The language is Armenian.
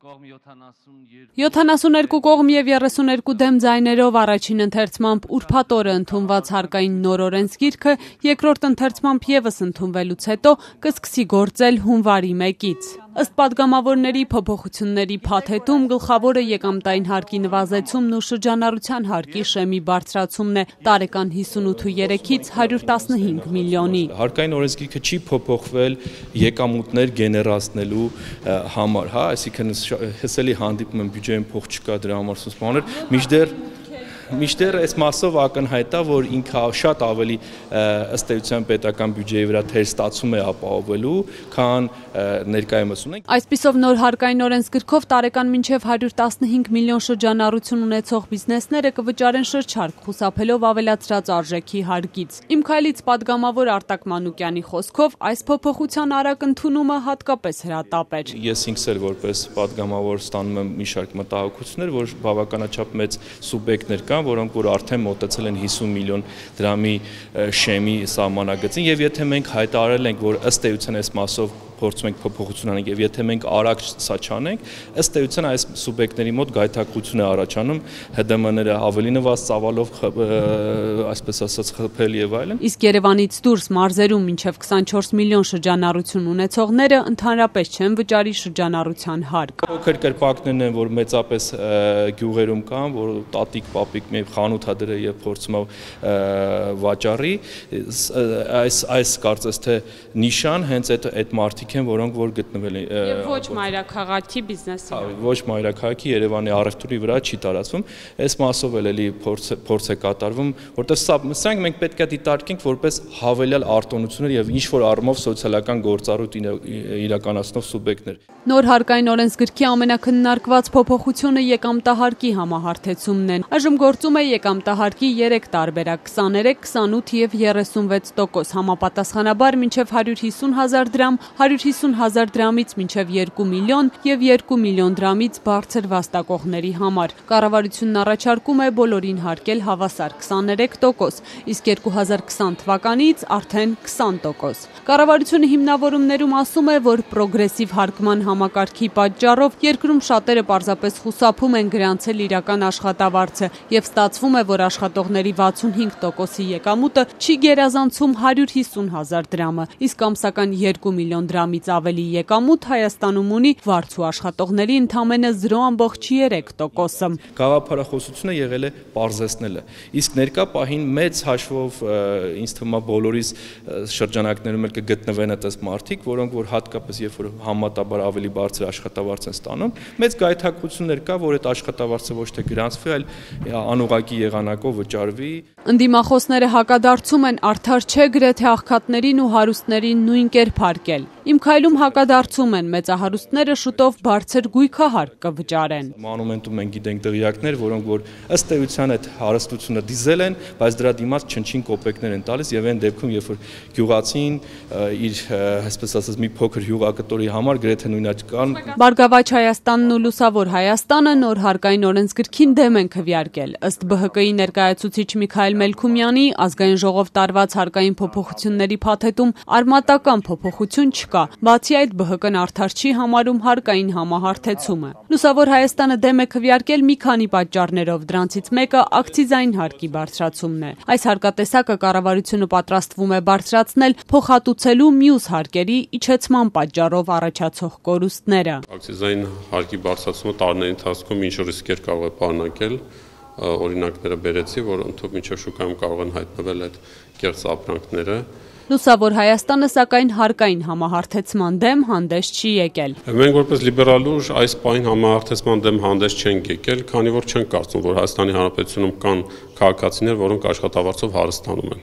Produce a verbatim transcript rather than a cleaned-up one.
յոթանասուներկու կողմ և երեսուներկու դեմ ձայներով առաջին ընթերցմամբ ուրբաթ օրը ընդունված հարկային նոր օրենսգիրքը երկրորդ ընթերցմամբ ևս ընդունվելուց հետո կսկսի գործել հունվարի մեկից։ Ըստ պատգամավորների փոփոխությունների փաթեթում գլխավորը եկամտային հարկի նվազեցումն ու շրջանառության հարկի շեմի բարձրացումն է տարեկան հիսունութից հարյուր տասնհինգ միլիոնի։ Հարկային օրենսգիրքը չի փոփոխվել եկամուտներ գեներացնելու համար, հա, այսինքն հսելի հանդիպում են բյուջեին փող չկա դրա համար սուսմաններ, մինչդեռ Միշտեր այս մասով ակնհայտ է, որ ինքը շատ ավելի ըստ էության պետական բյուջեի վրա թեր ստացում է ապահովելու, քան ներկայումս ունենք։ Այսպիսով նոր հարկային օրենսգրքով տարեկան մինչև հարյուր տասնհինգ միլիոն շրջանառություն ունեցող բիզնեսները կվճարեն շրջարկ, խուսափելով ավելացրած արժեքի հարկից։ Իմ քայլից պատգամավոր Արտակ Մանուկյանի խոսքով այս փոփոխության արագ ընդունումը հատկապես հրատապ էր։ Ես ինքս էլ որպես պատգամավոր ստանում եմ մի շարք մտահոգություններ, որ բավականաչափ մեծ սուբյեկտներ կան, որոնք որ արդեն մոտեցել են հիսուն միլիոն դրամի շեմի սահմանագծին, եւ եթե մենք հայտարարել ենք, որ ըստ էության այս մասով փորձում ենք փոփոխություն անենք, եւ եթե մենք արագ սա չանենք, ըստ էության այս սուբյեկտների մոտ գայթակղություն է առաջանում, ՀԴՄ-ները ավելի նվազ ծավալով, այսպես ասած, խփել եւ այլն։ Իսկ Երևանից դուրս մարզերում մինչև քսանչորս միլիոն շրջանառություն ունեցողները ընդհանրապես չեն վճարի շրջանառության հարկ։ Փոքր կրպակներն են, որ մեծապես գյուղերում կան, որ տատիկ, պապիկ մի խանութ ա դրել եւ փորձում է վաճառի, այս այս կարծես թե նիշան հենց այդ այդ մարդիկ են, որոնք որ գտնվել են եւ ոչ մայրաքաղաքի բիզնեսի։ Ոչ մայրաքաղաքի Երևանի առևտրի վրա չի տարածվում։ Այս մասով էլ էլի փորձ է կատարվում, որտեղ սա սրանք մենք պետք է դիտարկենք որպես հավելյալ արտոնություններ եւ ինչ որ առումով սոցիալական գործառույթ իրականացնող սուբյեկտներ։ Նոր հարկային օրենսգրքի ամենակննարկված փոփոխությունը եկամտահարկի համահարթեցումն է։ Այժմ գործում է եկամտահարկի երեք տարբերակ՝ քսաներեք, քսանութ եւ երեսունվեց տոկոս, համապատասխանաբար մինչև հարյուր հիսուն հազար դրամ, հարյուր հիսուն հազար դրամից մինչև երկու միլիոն եւ երկու միլիոն դրամից բարձր վաստակողների համար։ Կառավարությունն առաջարկում է բոլորին հարկել հավասար քսաներեք տոկոս, իսկ երկու հազար քսան թվականից արդեն քսան տոկոս։ Կառավարությունը հիմնավորումներում ասում է, որ պրոգրեսիվ հարկման համակարգի պատճառով երկրում շատերը պարզապես խուսափում են գրանցել իրական աշխատավարձը եւ ստացվում է, որ աշխատողների վաթսունհինգ տոկոսի եկամուտը չի գերազանցում հարյուր հիսուն հազար դրամը, իսկ ամսական երկու միլիոն դրամից ավելի եկամուտ Հայաստանում ունի վարձու աշխատողների ընդամենը զրո ամբողջ երեք տոկոսը։ Գաղափարախոսությունը եղել է պարզեցնելը, իսկ ներկա պահին մեծ հաշվով ինձ թվում է բոլորիս շրջանակներում էլ կգտնվեն այդպես մարդիկ, որոնք որ հատկապես երբ որ համատաբար ավելի բարձր աշխատավարձ են ստանում, մեծ գայթակղություններ կա, որ այդ աշխատավարձը ոչ թե գրանցվի, այլ անուղղակի եղանակով վճարվի։ Ընդդիմախոսները հակադարձում են արդար չէ գրեթե աղքատներին ու հարուստներին նույն կերպ հարկել։ Իմ քայլում հակադարձում են մեծահարուստները շուտով բարձր գույքահարկ կվճարեն։ Մանումենտում մենք գիտենք դղյակներ, որոնք որ ըստ էության այդ հարստությունը դիզել են, բայց դրա դիմաց չնչին կոպեկներ են տալիս եւ այն դեպքում, երբ որ գյուղացին իր, այսպես ասած, մի փոքր հյուղակտորի համար գրեթե նույնաճ կան։ Բարգավաճ Հայաստանն ու Լուսավոր Հայաստանը նոր հարկային օրենսգրքին դեմ են քվեարկել։ Ըստ Բ Հ Կ-ի ներկայացուցիչ Միքայել Մելքումյանի, ազգային ժողով տարված հարկային փոփոխությունների փաթեթում արմատական փոփոխություն չկա։ Բացի այդ, Բ Հ Կն արդար չի համարում հարկային համահարթեցումը։ Լուսավոր Հայաստանը դեմ է քվեարկել մի քանի պատճառներով, դրանցից մեկը ակցիզային հարկի բարձրացումն է։ Այս հարկատեսակը կառավարությունը պատրաստվում է բարձրացնել փոխհատուցելու մյուս հարկերի իջեցման պատճառով առաջացող կորուստները։ Ակցիզային հարկի բարձրացումը տարիների ընթացքում ինչ որ ռիսկեր կարող է պարունակել, օրինակները բերեցի, որ ընդհանուր մինչև շուկայում կարող են հայտնվել այդ կեղծ ապրանքները։ Լուսավոր Հայաստանը սակայն հարկային համահարթեցման դեմ հանդես չի եկել։ Մենք որպես լիբերալ ուժ այս պահին համահարթեցման դեմ հանդես չենք եկել, քանի որ չենք կարծում, որ Հայաստանի Հանրապետությունում կան քաղաքացիներ, որոնք աշխատավարձով հարստանում են։